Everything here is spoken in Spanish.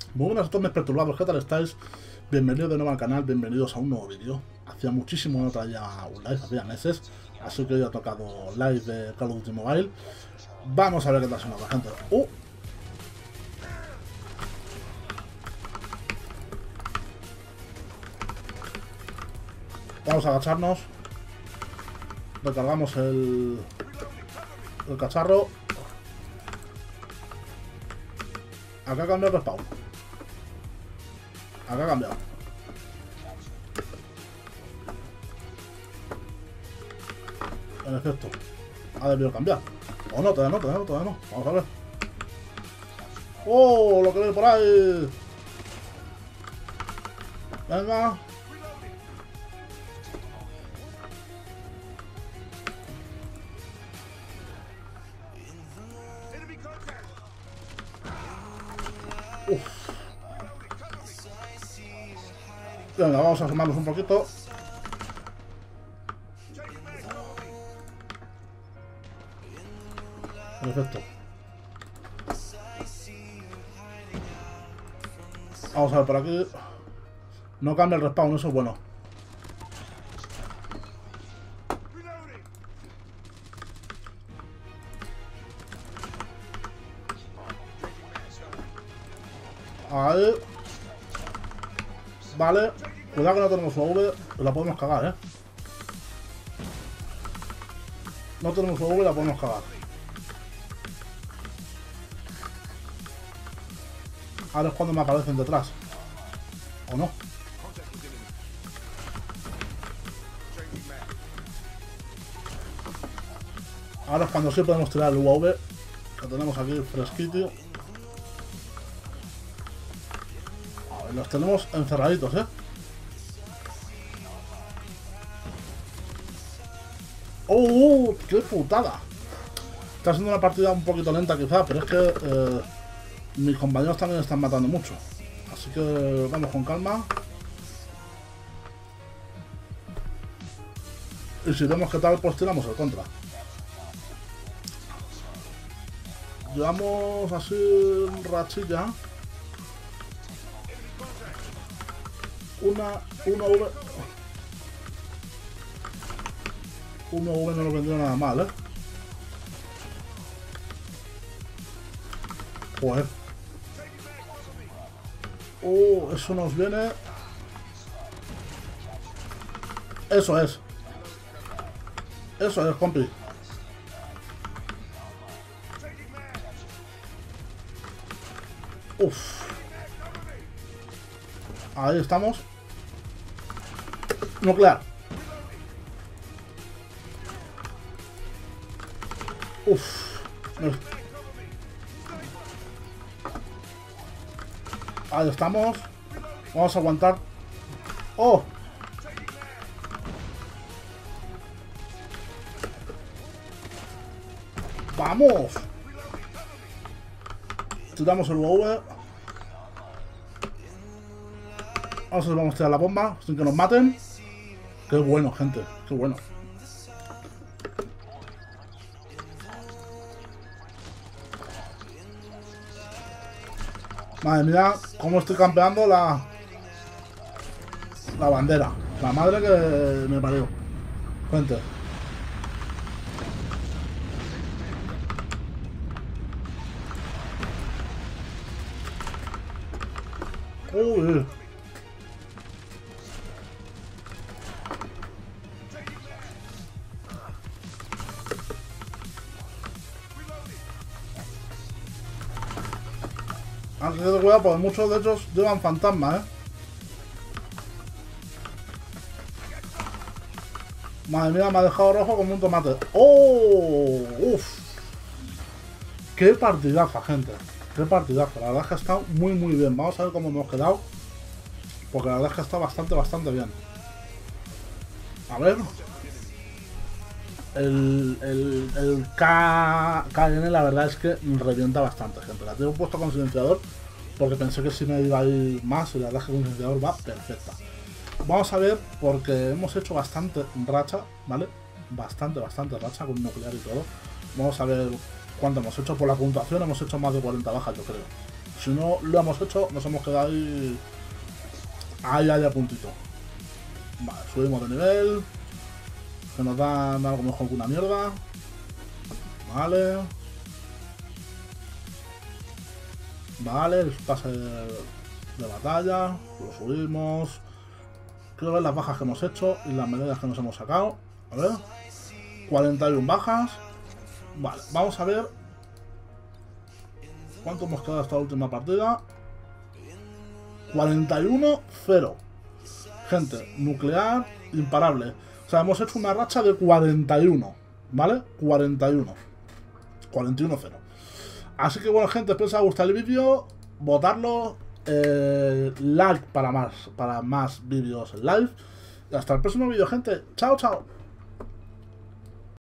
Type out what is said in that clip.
Muy buenas a todos mis perturbados, ¿qué tal estáis? Bienvenidos de nuevo al canal, bienvenidos a un nuevo vídeo. Hacía muchísimo no traía un live, hacía meses, así que hoy ha tocado live de Call of Duty Mobile. Vamos a ver qué tal suena la gente. Vamos a agacharnos. Recargamos el cacharro. Acá cambia el respawn. Acá ha cambiado. En efecto, ha debido cambiar. O no, todavía no. Vamos a ver. ¡Oh! Lo que ve por ahí. Venga. Uf. Venga, vamos a asomarnos un poquito. Perfecto. Vamos a ver por aquí. No cambia el respawn, eso es bueno. Ahí. Vale. Cuidado que no tenemos UAV. La podemos cagar, No tenemos UAV, la podemos cagar. Ahora es cuando me aparecen detrás. ¿O no? Ahora es cuando sí podemos tirar el UAV. Que tenemos aquí fresquito. A ver, los tenemos encerraditos, ¡Oh! ¡Qué putada! Está siendo una partida un poquito lenta quizá, pero es que mis compañeros también están matando mucho. Así que vamos con calma. Y si vemos que tal, pues tiramos el contra. Llevamos así un rachilla. Una V. Una V no lo vendría nada mal, Joder. Eso nos viene. Eso es. Eso es, compi. Uf. Ahí estamos. Nuclear. Uf. Ahí estamos. Vamos a aguantar. ¡Oh! ¡Vamos! Tiramos el UAV. Vamos a tirar la bomba sin que nos maten. ¡Qué bueno, gente! ¡Qué bueno! Madre mía, cómo estoy campeando la bandera. La madre que me parió. Gente. Uy. Hay que tener cuidado porque muchos de ellos llevan fantasmas, Madre mía, me ha dejado rojo como un tomate. ¡Oh! ¡Uf! ¡Qué partidaza, gente! ¡Qué partidaza! La verdad es que ha estado muy bien. Vamos a ver cómo hemos quedado. Porque la verdad es que está bastante bien. A ver. El KN la verdad es que revienta bastante, gente. La tengo puesto con silenciador porque pensé que si me iba a ir más y la verdad es que con silenciador va perfecta. Vamos a ver porque hemos hecho bastante racha, ¿vale? Bastante racha con nuclear y todo. Vamos a ver cuánto hemos hecho. Por la puntuación hemos hecho más de 40 bajas, yo creo. Si no lo hemos hecho, nos hemos quedado ahí a puntito. Vale, subimos de nivel. Que nos dan algo mejor que una mierda. Vale. Vale, el pase de batalla. Lo subimos. Quiero ver las bajas que hemos hecho y las medallas que nos hemos sacado. A ver. 41 bajas. Vale, vamos a ver cuánto hemos quedado esta última partida. 41-0. Gente, nuclear, imparable. O sea, hemos hecho una racha de 41. ¿Vale? 41. 41-0. Así que bueno, gente, espero que os haya gustado el vídeo. Votarlo. Like para más vídeos en live. Y hasta el próximo vídeo, gente. Chao, chao.